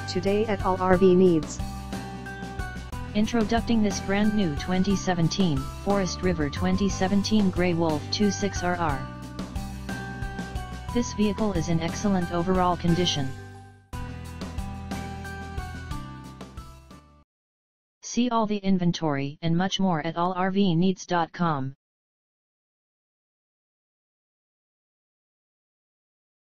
today at all RV needs. Introducing this brand new 2017 Forest River 2017 Grey Wolf 26RR. This vehicle is in excellent overall condition. See all the inventory and much more at allrvneeds.com.